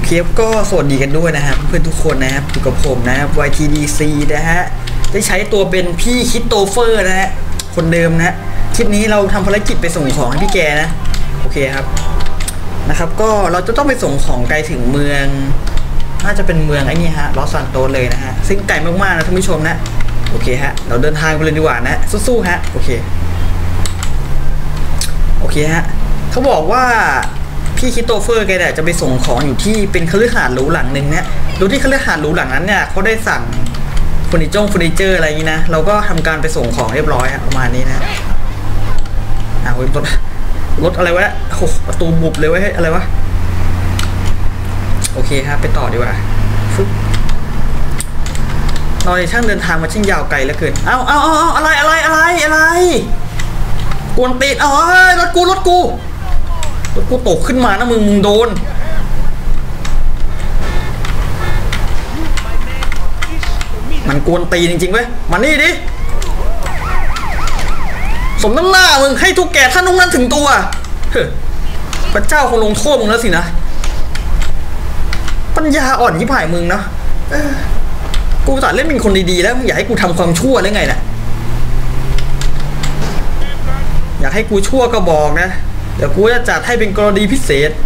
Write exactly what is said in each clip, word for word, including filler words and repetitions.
เคก็สวัสดีกันด้วยนะครับเพื่อนทุกคนนะครับอยู่กับผมนะครับ วาย ที ดี ซี นะฮะได้ใช้ตัวเป็นพี่คริสโตเฟอร์นะฮะคนเดิมนะคลิปนี้เราทำภารกิจไปส่งของให้พี่แกนะโอเคครับนะครับก็เราจะต้องไปส่งของไกลถึงเมืองน่าจะเป็นเมืองไอ้นี่ฮะลอสซานโตสเลยนะฮะซึ่งไกลมากๆนะท่านผู้ชมนะโอเคฮะเราเดินทางไปเลยดีกว่านะสู้ๆฮะโอเคโอเคฮะเขาบอกว่าพี่คริสโตเฟอร์แกเนี่ยจะไปส่งของอยู่ที่เป็นคฤหาสน์หรูหลังหนึ่งเนี่ยโดยที่คฤหาสน์หรูหลังนั้นเนี่ยเขาได้สั่งเฟอร์นิเจอร์เฟอร์นิเจอร์อะไรอย่างนี้นะเราก็ทำการไปส่งของเรียบร้อยประมาณนี้นะอ่ารถรถอะไรวะโอ้ประตูบุบเลยเว้ยอะไรวะโอเคครับไปต่อดีกว่าฟึ๊บเราในช่างเดินทางมาช่างยาวไกลเหลือเกินเอาเอาเอาอะไรอะไรอะไรอะไรกวนตีนเอารถกูรถกูรถกูตกขึ้นมานะมึงมึงโดนมันกวนตีนจริงๆเว้ยมานี่ดิสมน้ำหน้ามึงให้ทุกแก่ท่านองค์นั้นถึงตัวเฮ้ยพระเจ้าคงลงโทษมึงแล้วสินะปัญญาอ่อนยิ่งผ่ายมึงนะกูตัดเล่นเป็นคนดีๆแล้วมึงอยากให้กูทำความชั่วหรือไงน่ะอยากให้กูชั่วก็บอกนะเดี๋ยวกูจะจัดให้เป็นกรณีพิเศษ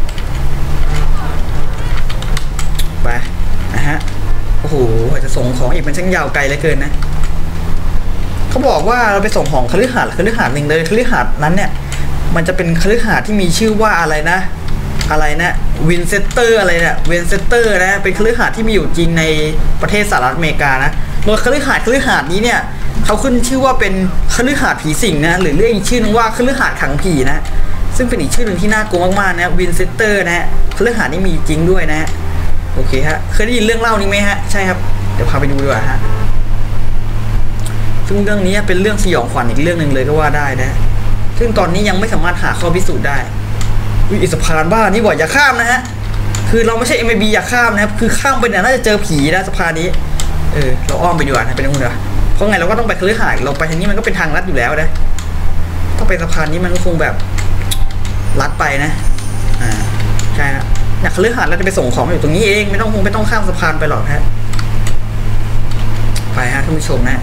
ไปนะฮะโอ้โหจะส่งของอีกมันช่างยาวไกลเหลือเกินนะเขาบอกว่าเราไปส่งของคฤหาสน์คฤหาสน์หนึ่งเลยคฤหาสน์นั้นเนี่ยมันจะเป็นคฤหาสน์ที่มีชื่อว่าอะไรนะอะไรนะวินเซสเตอร์อะไรเนี่ยวินเซสเตอร์นะเป็นคฤหาสน์ที่มีอยู่จริงในประเทศสหรัฐอเมริกานะโดยคฤหาสน์คฤหาสน์นี้เนี่ยเขาขึ้นชื่อว่าเป็นคฤหาสน์ผีสิงนะหรือเรียกอีกชื่อนึงว่าคฤหาสน์ขังผีนะซึ่งเป็นอีกชื่อหนึ่งที่น่ากลัวมากๆนะวินเซสเตอร์นะคฤหาสน์นี้มีจริงด้วยนะโอเคฮะเคยได้ยินเรื่องเล่านี้ไหมฮะใช่ครับเดี๋ยวพาไปดูดีกว่าฮะซึ่งเรื่องนี้เป็นเรื่องสยองขวัญอีกเรื่องหนึ่งเลยก็ว่าได้นะซึ่งตอนนี้ยังไม่สามารถหาข้อพิสูจน์ได้วิสะพานบ้านนี่บ่อยอย่าข้ามนะฮะคือเราไม่ใช่ เอ็ม ไอ บี อย่าข้ามนะครับคือข้ามไปเนี่ยน่าจะเจอผีนะสะพานนี้เออเราอ้อมไปดีกว่านะเป็นยังไงเพราะไงเราก็ต้องไปคฤหาสน์เราไปทางนี้มันก็เป็นทางลัดอยู่แล้วนะถ้าไปสะพานนี้มันก็คงแบบลัดไปนะอ่าใช่ฮะอยากคฤหาสน์เราจะไปส่งของอยู่ตรงนี้เองไม่ต้องคงไม่ต้องข้ามสะพานไปหรอกฮะไปฮะท่านผู้ชมนะ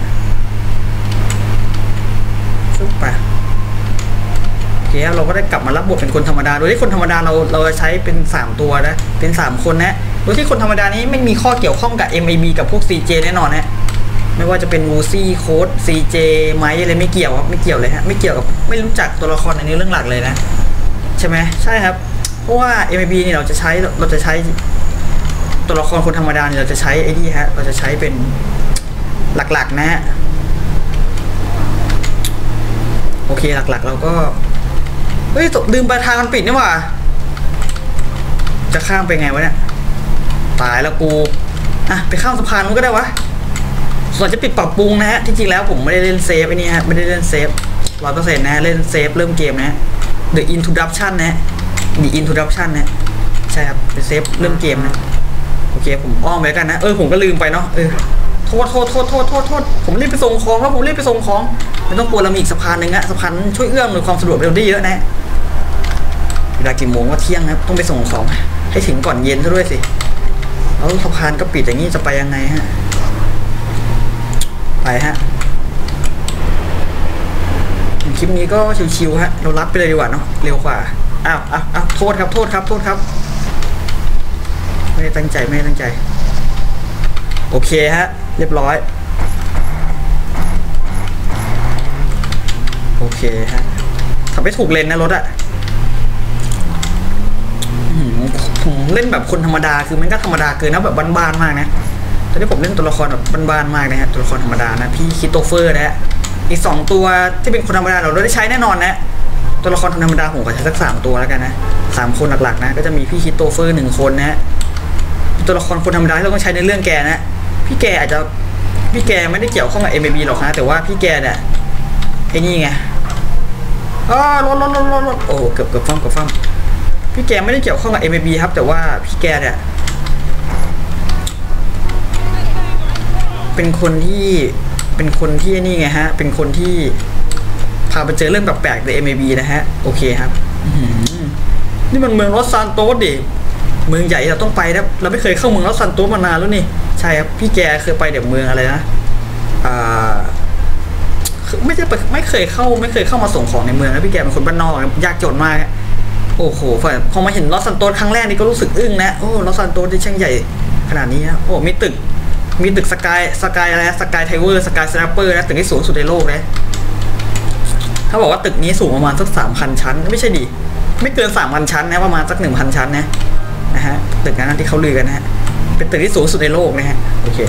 ซุปไปโอเคเราก็ได้กลับมารับบทเป็นคนธรรมดาโดยที่คนธรรมดาเราเราจะใช้เป็นสามตัวนะเป็นสามคนนะโดยที่คนธรรมดานี้ไม่มีข้อเกี่ยวข้องกับ เอ็ม ไอ บี กับพวก ซี เจ แน่นอนนะไม่ว่าจะเป็นวูซี่โค้ด ซี เจ ไมค์อะไรไม่เกี่ยวครับไม่เกี่ยวเลยฮะไม่เกี่ยวกับไม่รู้จักตัวละครในนี้เรื่องหลักเลยนะใช่ไหมใช่ครับเพราะว่า เอ็ม ไอ บี นี่เราจะใช้เราจะใช้ตัวละครคนธรรมดาเนี่ยเราจะใช้ไอ้นี่ฮะเราจะใช้เป็นหลักๆนะฮะโอเคหลักๆเราก็เฮ้ยลืมไปทางมันปิดนี่หว่าจะข้ามไปไงวะเนี่ยตายแล้วกูอ่ะไปข้ามสะพานมันก็ได้วะส่วนจะปิดปรับปรุงนะฮะที่จริงแล้วผมไม่ได้เล่นเซฟไอ้นี่ฮะไม่ได้เล่นเซฟร้อยเปอร์เซ็นต์นะเล่นเซฟเริ่มเกมนะ The Introduction นะ The Introduction นะใช่ครับเป็นเซฟเริ่มเกมนะโอเคผมอ้อมไปกันนะเออผมก็ลืมไปเนาะเออโทษโทษโทษโทษโทษโทษผมรีบไปส่งของแล้วผมรีบไปส่งของไม่ต้องกลัวเรามีอีกสะพานหนึ่งอะสะพานช่วยเอื้อมหรือความสะดวกเร็วได้เยอะนะเวลากี่โมงว่าเที่ยงนะต้องไปส่งของให้ถึงก่อนเย็นซะด้วยสิแล้วสะพานก็ปิดอย่างนี้จะไปยังไงฮะไปฮะคลิปนี้ก็ชิวๆฮะเรารับไปเลยดีกว่าเนาะเร็วกว่าอ้าวอ้าวอ้าวโทษครับโทษครับโทษครับไม่ได้ตั้งใจไม่ได้ตั้งใจโอเคฮะเรียบร้อยโอเคฮะทำให้ถูกเลนนะรถอะผมเล่นแบบคนธรรมดาคือมันก็ธรรมดาเกินนะแบบบ้านๆมากนะตอนนี้ผมเล่นตัวละครแบบบ้านๆมากนะฮะตัวละครธรรมดานะพี่คริสโตเฟอร์นะฮะอีกสองตัวที่เป็นคนธรรมดาเราได้ใช้แน่นอนนะตัวละครธรรมดาผมก็ใช้สักสามตัวแล้วกันนะสามคนหลักๆนะก็จะมีพี่คริสโตเฟอร์หนึ่งคนนะตัวละครคนธรรมดาที่เราต้องใช้ในเรื่องแกนะพี่แกอาจจะพี่แกไม่ได้เกี่ยวข้องกับ เอ็ม ไอ บี หรอกนะแต่ว่าพี่แกเนี่ยไอ้นี่ไงอ๋อรถรถรถรถรถโอ้เกือบเกือบฟ้องเกือบฟ้องพี่แกไม่ได้เกี่ยวข้องกับ เอ็ม ไอ บี ครับแต่ว่าพี่แกเนี่ยเป็นคนที่เป็นคนที่นี่ไงฮะเป็นคนที่พาไปเจอเรื่องแปลกๆใน เอ็ม ไอ บี นะฮะโอเคครับนี่มันเมืองลอสซานโตสดิเมืองใหญ่เราต้องไปนะเราไม่เคยเข้าเมืองลอสซันโตสมานานแล้วนี่ใช่ครับพี่แกเคยไปเดี๋ยวเมืองอะไรนะอ่าไม่ใช่ไม่เคยเข้าไม่เคยเข้ามาส่งของในเมืองนะพี่แกเป็นคนบ้านนอกยากจนมากโอ้โหพอมาเห็นลอสซันโตสครั้งแรกนี่ก็รู้สึกอึ้งนะโอ้ลอสซันโตสที่ช่างใหญ่ขนาดนี้นะโอ้มีตึกมีตึกสกายสกายอะไรสกายไทเวอร์สกายสแนปเปอร์นะตึกที่สูงสุดในโลกนะเขาบอกว่าตึกนี้สูงประมาณสักสามพันชั้นไม่ใช่ดิไม่เกินสามพันชั้นนะประมาณสักหนึ่งพันชั้นนะนะฮะตึกนั้นที่เขาลือกันนะฮะเป็นตึกที่สูงสุดในโลกนะฮะโอเค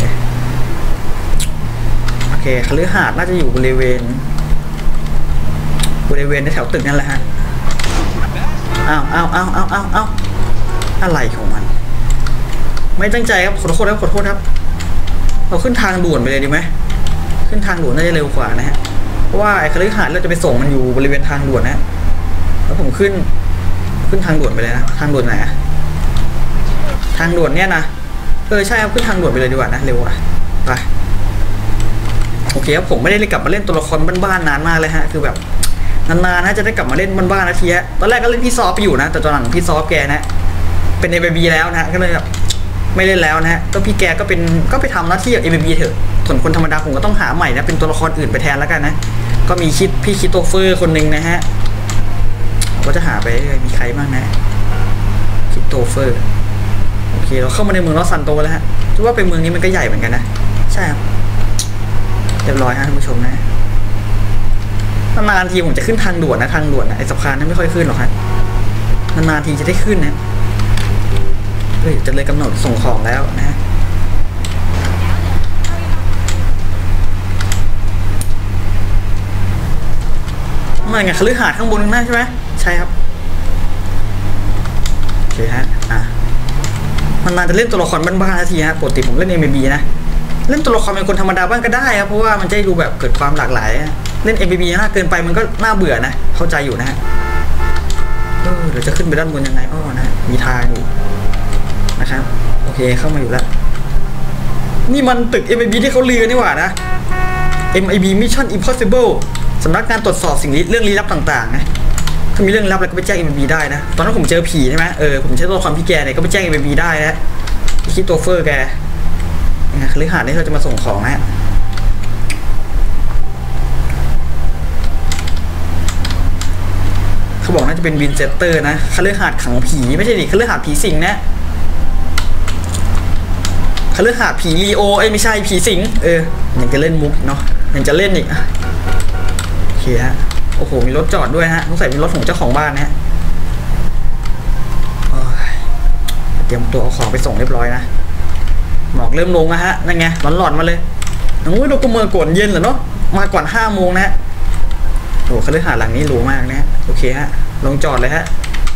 โอเคคฤหาสน์น่าจะอยู่บริเวณบริเวณในแถวตึกนั่นแหละฮะอ้าวอ้าวอ้าวอ้าวอ้าวอ้าวอะไรของมันไม่ตั้งใจครับขอโทษครับขอโทษครับเราขึ้นทางด่วนไปเลยดีไหมขึ้นทางด่วนน่าจะเร็วกว่านะฮะเพราะว่าไอ้คฤหาสน์เราจะไปส่งมันอยู่บริเวณทางด่วนนะแล้วผมขึ้นขึ้นทางด่วนไปเลยนะทางด่วนไหนทางด่วนเนี่ยนะเออใช่ครับขึ้นทางด่วนไปเลยดีกว่านะเร็วกว่าไปโอเคครับผมไม่ได้กลับมาเล่นตัวละครบ้านๆนานมากเลยฮะคือแบบนานๆนะจะได้กลับมาเล่นบ้านๆนาทีฮะตอนแรกก็เล่นพี่ซอฟไปอยู่นะแต่ตอนหลังพี่ซอฟแกนะเป็น เอ บี บี แล้วนะก็เลยแบบไม่เล่นแล้วนะฮะก็พี่แกก็เป็นก็ไปทำหน้าที่กับ เอ บี บี เถอะส่วนคนธรรมดาผมก็ต้องหาใหม่นะเป็นตัวละครอื่นไปแทนแล้วกันนะก็มีคิดพี่คิดโตเฟอร์คนหนึ่งนะฮะก็จะหาไปมีใครบ้างนะคิดโตเฟอร์โอเคเราเข้ามาในเมืองลอสซันโตแล้วฮะถือว่าเป็นเมืองนี้มันก็ใหญ่เหมือนกันนะใช่ครับเรียบร้อยฮะท่านผู้ชมนะนานๆทีผมจะขึ้นทางด่วนนะทางด่วนนะไอ้สะพานนั้นไม่ค่อยขึ้นหรอกฮะนานๆทีจะได้ขึ้นนะเฮ้ยจะเลยกำหนดส่งของแล้วนะมันไงคฤหาสน์ข้างบนข้างหน้าใช่ไหมใช่ครับโอเคฮะอ่ะมันนานจะเล่นตัวละครบ้านๆนาทีฮะปกติผมเล่น เอ็ม บี นะเล่นตัวละครเป็นคนธรรมดาบ้างก็ได้ครับเพราะว่ามันจะดูแบบเกิดความหลากหลายเล่น เอ็ม บี น่าเกินไปมันก็น่าเบื่อนะเข้าใจอยู่นะฮะเออเดี๋ยวจะขึ้นไปด้านบนยังไงอ้อนะมีทางอยู่นะครับโอเคเข้ามาอยู่แล้วนี่มันตึก เอ็ม บี ที่เขาลือกันนี่หว่านะ เอ็ม ไอ บี Mission Impossible สำนักงานตรวจสอบสิ่งเรื่องลี้ลับต่างๆนะถ้ามีเรื่องลี้ลับอะไรก็ไปแจ้ง เอ็ม บี ได้นะตอนนั้นผมเจอผีใช่ไหมเออผมใช้ตัวละครพี่แกเนี่ยก็ไปแจ้ง เอ็ม บี ได้นะคิดตัวเฟอร์แกนะคฤหาสน์นี่เราจะมาส่งของนะเขาบอกน่าจะเป็นวินเจสเตอร์นะคฤหาสน์ขังผีไม่ใช่ดิคฤหาสน์ผีสิงนะคฤหาสน์ผีลีโอเอ้ยไม่ใช่ผีสิงเออยังจะเล่นมุกเนาะยังจะเล่นอีกโอเคฮะโอ้โหมีรถจอดด้วยฮะต้องใส่เป็นรถของเจ้าของบ้านนะเตรียมตัวเอาของไปส่งเรียบร้อยนะหมอกเริ่มลงนะฮะนั่นไงร้อนๆมาเลยโอ้ยเราก็เมื่อก่อนเย็นเหรอเนาะมาก่อนห้าโมงนะฮะโอ้คฤหาสน์หลังนี้หรูมากนะโอเคฮะลงจอดเลยฮะ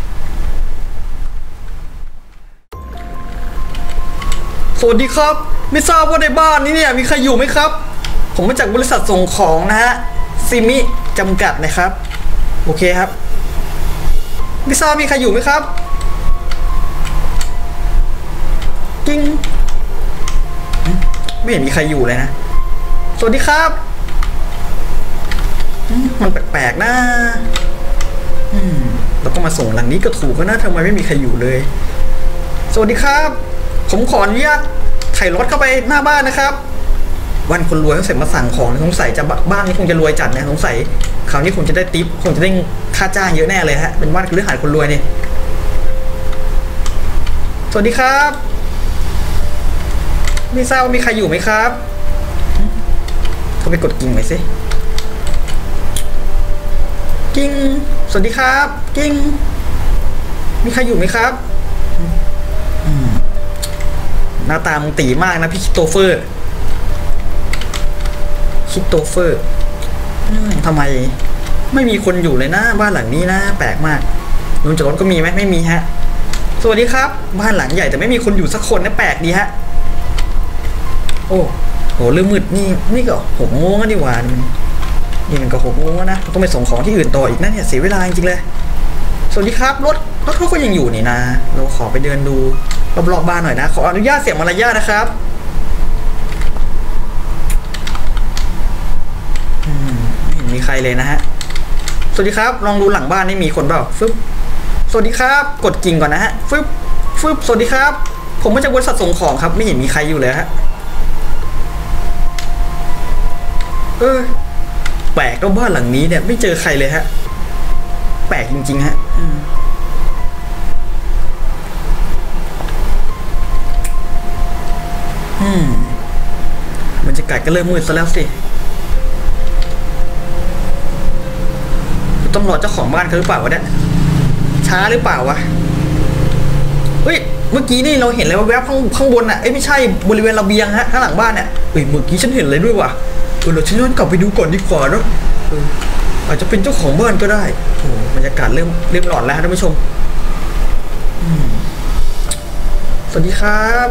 สวัสดีครับไม่ทราบว่าในบ้านนี้เนี่ยมีใครอยู่ไหมครับผมมาจากบริษัทส่งของนะฮะซิมิจำกัดนะครับโอเคครับไม่ทราบมีใครอยู่ไหมครับกิ้งไม่เห็นมีใครอยู่เลยนะสวัสดีครับมันแปลกๆนะอืมแล้วก็มาส่งหลังนี้ก็ถูกก็นะทำไมไม่มีใครอยู่เลยสวัสดีครับผมขออนุญาตไถ่รถเข้าไปหน้าบ้านนะครับวันคนรวยต้องเสร็จมาสั่งของสงสัยจะบ้านนี้คงจะรวยจัดนะสงสัยคราวนี้คงจะได้ทิปคงจะได้ค่าจ้างเยอะแน่เลยฮะเป็นบ้านคฤหาสน์คนรวยนี่สวัสดีครับไม่ทราบว่ามีใครอยู่ไหมครับเขาไปกดกิ่งไหมสิกิ่งสวัสดีครับกิ่งมีใครอยู่ไหมครับหน้าตามึงตีมากนะพี่คิดโตเฟอร์คิดโตเฟอร์ทำไมไม่มีคนอยู่เลยนะบ้านหลังนี้นะแปลกมากลงจากรถก็มีไหมไม่มีฮะสวัสดีครับบ้านหลังใหญ่แต่ไม่มีคนอยู่สักคนนะแปลกดีฮะโอ้โหเรื่องมืดนี่นี่ก็หกโมงกันดีกว่านี่มันก็หกโมงนะต้องไปส่งของที่อื่นต่ออีกนะเนี่ยเสียเวลาจริงๆเลยสวัสดีครับรถรถเขาก็ยังอยู่นี่นะเราขอไปเดินดูรอบๆบ้านหน่อยนะขออนุญาตเสียมารยาทนะครับไม่เห็นมีใครเลยนะฮะสวัสดีครับลองดูหลังบ้านนี่มีคนเปล่าฟึบสวัสดีครับกดกิ่งก่อนนะฮะฟึบฟฟึบสวัสดีครับผมมาจากบริษัทส่งของครับไม่เห็นมีใครอยู่เลยฮะเออแปลกก็บ้านหลังนี้เนี่ยไม่เจอใครเลยฮะแปลกจริงๆฮะอืมบรรยากาศก็เริ่มมืดซะแล้วสิตำรวจเจ้าของบ้านเขาหรือเปล่าวะเนี่ยช้าหรือเปล่าวะเฮ้ยเมื่อกี้นี่เราเห็นอะไรแวบๆข้างข้างบนอ่ะเอ้ยไม่ใช่บริเวณระเบียงฮะข้างหลังบ้านเนี่ยเฮ้ยเมื่อกี้ฉันเห็นอะไรด้วยวะเออเราฉันย้อนกลับไปดูก่อนดีกว่าเนาะอาจจะเป็นเจ้าของบ้านก็ได้โอ้บรรยากาศเริ่มเริ่มหลอนแล้วท่านผู้ชมสวัสดีครับ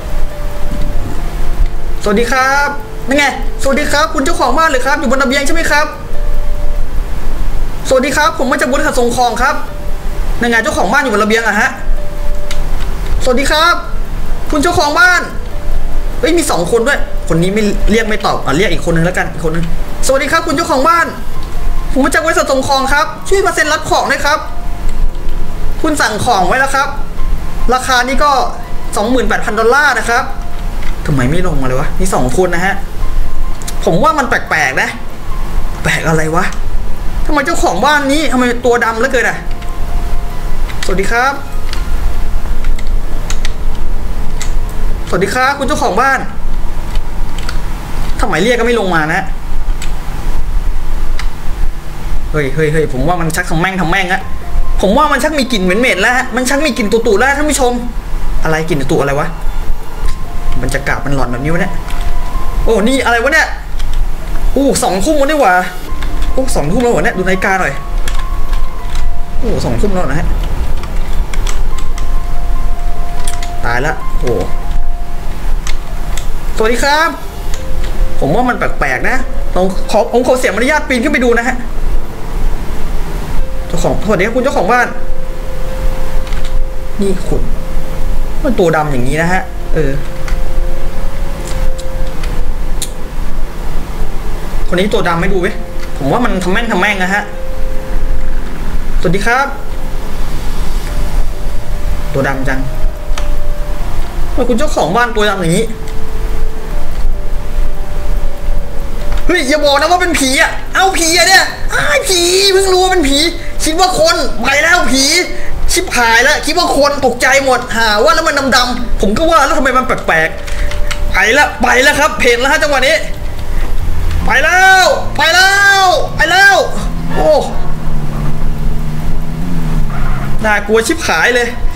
สวัสดีครับนั่นไงสวัสดีครับคุณเจ้าของบ้านเลยครับอยู่บนระเบียงใช่ไหมครับสวัสดีครับผมมาจากบริษัทส่งของครับนั่นไงเจ้าของบ้านอยู่บนระเบียงอะฮะสวัสดีครับคุณเจ้าของบ้านเฮ้ยมีสองคนด้วยคนนี้ไม่เรียกไม่ตอบอ่ะเรียกอีกคนนึงแล้วกันอีกคนนึงสวัสดีครับคุณเจ้าของบ้านผมมาจากบริษัทส่งของครับช่วยมาเซ็นรับของด้วยครับคุณสั่งของไว้แล้วครับราคานี้ก็ สองหมื่นแปดพัน ดอลลาร์นะครับทำไมไม่ลงมาเลยวะมีสองคนนะฮะผมว่ามันแปลกๆนะแปลกอะไรวะทำไมเจ้าของบ้านนี้ทำไมตัวดำเหลือเกินอ่ะสวัสดีครับสวัสดีครับคุณเจ้าของบ้านทำไมเรียกก็ไม่ลงมานะเฮ้ยเฮ้ยเฮ้ยผมว่ามันชักทำแม่งทำแม่งอะผมว่ามันชักมีกลิ่นเหม็นๆแล้วฮะมันชักมีกลิ่นตุ่ๆแล้วท่านผู้ชมอะไรกลิ่นตุ่อะไรวะบรรยากาศมันหลอนแบบนี้วะเนี่ยโอ้นี่อะไรวะเนี่ยอู้สองทุ่มวันนี้วะโอ้สองทุ่มแล้ววะเนี่ยดูนาฬิกาหน่อยโอ้สองทุ่มแล้วนะฮะตายละโอ้สวัสดีครับผมว่ามันแปลกๆนะลองขอผมขอเสียมารยาทปีนขึ้นไปดูนะฮะเจ้าของสวัสดีครับคุณเจ้าของบ้านนี่คุณมันตัวดำอย่างนี้นะฮะเออคนนี้ตัวดำไม่ดูเว้ยผมว่ามันทำแม่งทำแม่งนะฮะสวัสดีครับตัวดำจังว่าคุณเจ้าของบ้านตัวดำอย่างนี้เฮ้ยอย่าบอกนะว่าเป็นผีอ่ะเอาผีอ่ะเนี่ยอ้าผีเพิ่งรู้ว่าเป็นผีคิดว่าคนไปแล้วผีชิบหายแล้วคิดว่าคนตกใจหมดหาว่าแล้วมันดำๆผมก็ว่าแล้วทำไมมันแปลกๆไปแล้วไปแล้วครับเพลแล้วฮะจังหวะนี้ไปแล้วไปแล้วไปแล้วโอ้น่ากลัวชิบหายเลย